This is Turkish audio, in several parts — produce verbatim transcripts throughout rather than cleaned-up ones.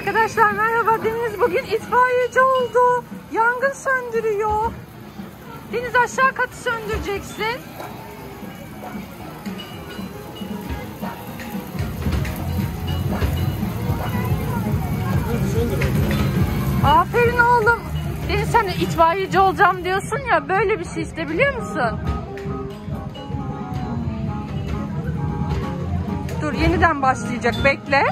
Arkadaşlar merhaba. Deniz bugün itfaiyeci oldu. Yangın söndürüyor. Deniz aşağı katı söndüreceksin. Aferin oğlum. Deniz sen de itfaiyeci olacağım diyorsun ya, böyle bir şey işte, biliyor musun? Dur, yeniden başlayacak, bekle.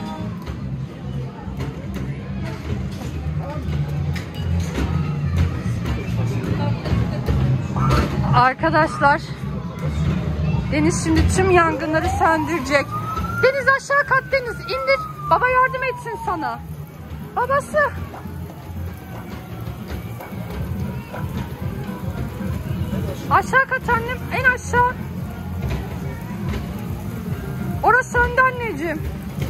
Arkadaşlar Deniz şimdi tüm yangınları söndürecek. Deniz aşağı kat, Deniz indir. Baba yardım etsin sana. Babası. Aşağı kat annem, en aşağı. Orası söndü anneciğim.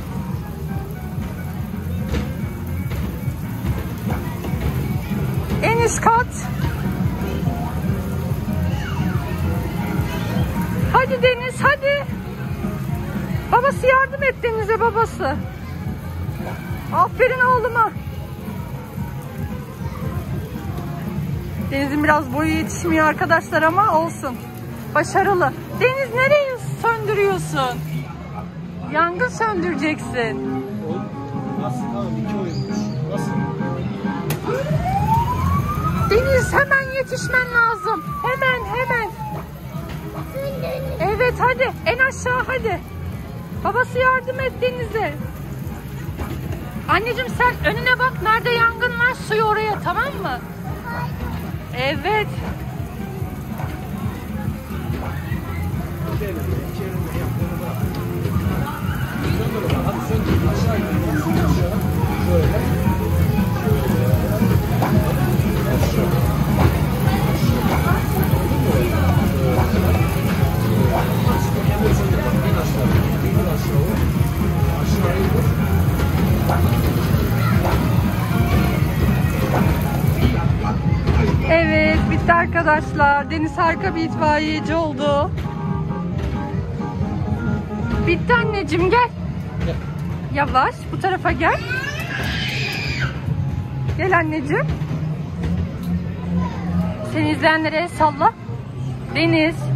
En üst kat. Hadi Deniz, hadi. Babası yardım et Deniz'e, babası. Aferin oğluma. Deniz'in biraz boyu yetişmiyor arkadaşlar ama olsun. Başarılı. Deniz nereyi söndürüyorsun? Yangın söndüreceksin. Nasıl? Tamam, iki oyunmuş. Nasıl? Deniz hemen yetişmen lazım. Hemen hemen. Evet hadi, en aşağı hadi. Babası yardım et Deniz'e. Anneciğim sen önüne bak, nerede yangın var, suyu oraya, tamam mı? Evet. Hadi söndür, aşağı in. Şöyle. Evet, bitti arkadaşlar. Deniz harika bir itfaiyeci oldu. Bitti anneciğim, gel. Gel. Yavaş, bu tarafa gel. Gel anneciğim. Seni izleyenlere el salla. Deniz.